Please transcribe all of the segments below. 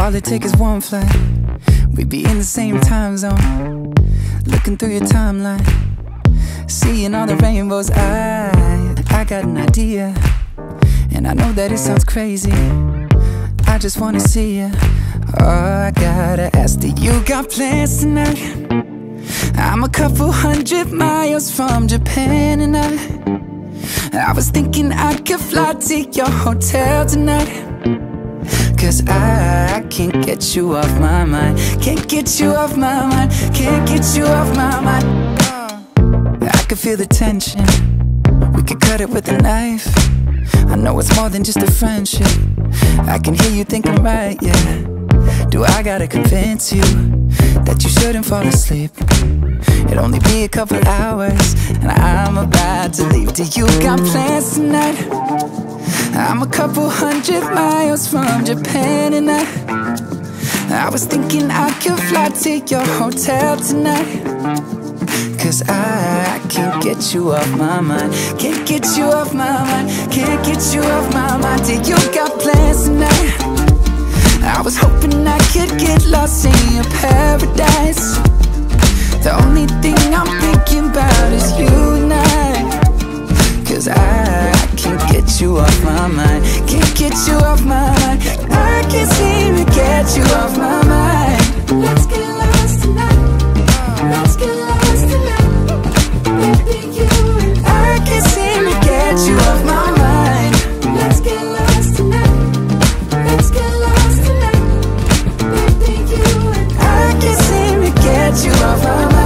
All it takes is one flight, we'd be in the same time zone. Looking through your timeline, seeing all the rainbows. I got an idea, and I know that it sounds crazy. I just wanna see you. Oh, I gotta ask, do you got plans tonight? I'm a couple 100 miles from Japan, and I was thinking I could fly to your hotel tonight. Cause I can't get you off my mind. Can't get you off my mind. Can't get you off my mind. I can feel the tension, we could cut it with a knife. I know it's more than just a friendship. I can hear you think I'm right, yeah. Do I gotta convince you that you shouldn't fall asleep? It'll only be a couple hours, and I'm about to leave. Do you got plans tonight? I'm a couple 100 miles from Japan, and I was thinking I could fly to your hotel tonight. Cause I can't get you off my mind. Can't get you off my mind. Can't get you off my mind. Do you got plans tonight? I was hoping I could get lost in your paradise. The only thing I'm thinking about is you and I. Cause I can't get you off my mind. Can't get you off my mind. I can't seem to get you off my mind. Let's get lost tonight. Let's get lost tonight. Baby, you and I can't seem to get you off my mind. let's get lost tonight. Let's get lost tonight. Baby, you and I can't seem to get you off my mind.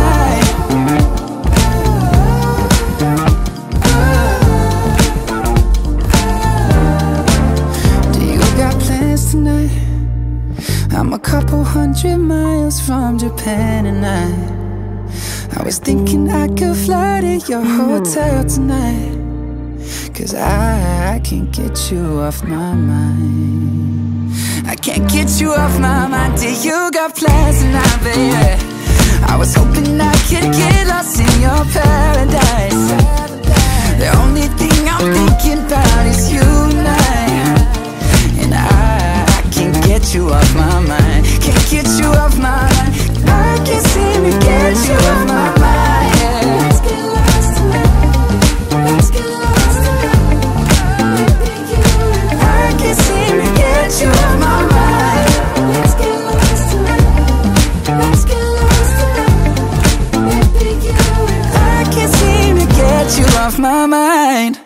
Do you got plans tonight? I'm a couple 100 miles from Japan, and I was thinking I could fly to your hotel tonight. Cause I can't get you off my mind. I can't get you off my mind. Do you got plans tonight, baby? I was hoping I could get lost in your paradise. The only thing I'm thinking about is you and I can't get you off my mind. Can't get you off my mind. I can't seem to get you off my mind. let's get lost tonight. Let's get lost tonight. Baby, you and I can't seem to get you off my mind. let's get lost tonight. Let's get lost tonight. Baby, you and I can't seem to get you off my mind.